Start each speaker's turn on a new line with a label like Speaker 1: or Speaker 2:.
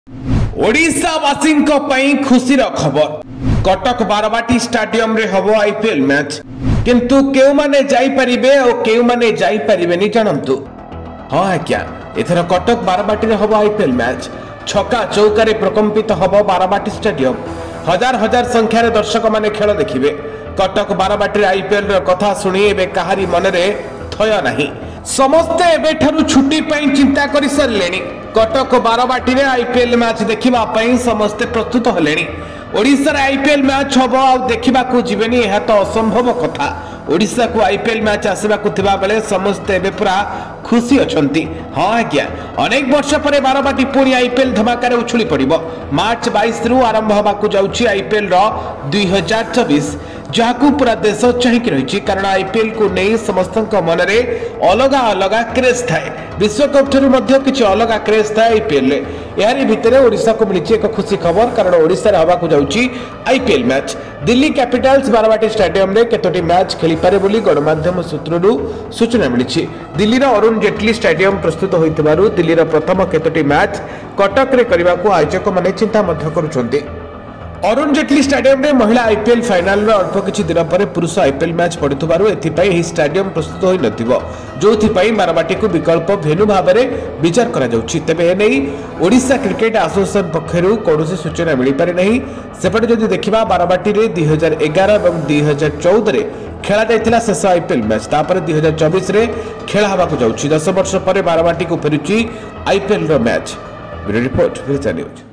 Speaker 1: ओडिशावासी खुशीर खबर कटक बारवाटी स्टेडियम रे हबो आईपीएल मैच किंतु केउ माने जाई परिबे और केउ माने जाई परिबेनी जानंतु। हां आज्ञा एथर कटक बारवाटी रे हबो आईपीएल मैच छक्का चौकारे प्रकंपित हबो बारवाटी स्टेडियम। हजार हजार संख्यार दर्शक माने खेल देखिबे। कटक बारवाटी आईपीएल रो कथा सुनी एबे कहारी मनरे थय नाही। समस्ते एबे ठारु छुट्टी पई चिंता करि सरलेनी। कटक बारवाटी रे आईपीएल मैच देखिबा पई समस्ते प्रस्तुत हलेनी। ओडिसा रे आईपीएल मैच हबो आ देखिबा को जीवेनी एहा तो असंभव कथा। ओडिसा को आईपीएल मैच आसीबा को थिबा बेले समस्ते एबे पूरा खुशी अछंती। हां आज्ञा अनेक वर्ष परे बारवाटी पुणी आईपीएल धमाकारे उछुली पड़िबो। मार्च 22 रु आरंभ होबा को जाउची आईपीएल रो 2024 जहाकू पूरा देश चाहिक रही। कारण आईपीएल को नहीं समस्त मनरे अलग अलग क्रेज थाए। विश्वकप ठू कि अलग क्रेज थाए आईपीएल यारी भितर ओडिशा को मिली एक खुशी खबर। कारण ओडिशा हवा को जाउची IPL match Delhi Capitals Barabati stadium रे केतोटी मैच खेली पारे बोली गणमाध्यम सूत्ररू सूचना मिली। दिल्ली रो अरुण जेटली स्टेडियम प्रस्तुत होइतबारु दिल्ली रो प्रथम केतोटी मैच कटक रे करबा को आयोजक माने चिंता मध्य करूछन्ते। अरुण जेटली स्टेडियम रे महिला आईपीएल फाइनल रो अल्प किछि दिन पर पुरुष आईपीएल मैच पड़िथबारु एथिपई एही स्टेडियम प्रस्तुत होई नथिबो जोथिपई बारवाटी को विकल्प भेनु भाबरे विचार करा जाउछि। तबे ए नै ओडिशा क्रिकेट एसोसिएशन पक्षरु कोनोसी सूचना मिली पारे नहीं। सेपटे जदि देखिबा बारवाटी रे 2011 एवं 2014 रे खेला जायतिला शेष आईपीएल मैच तापर 2024 रे खेला हबा को जाउछि। 10 वर्ष पर बारवाटी को फेरुछि आईपीएल रो मैच। ब्यूरो रिपोर्ट विरचा न्यूज।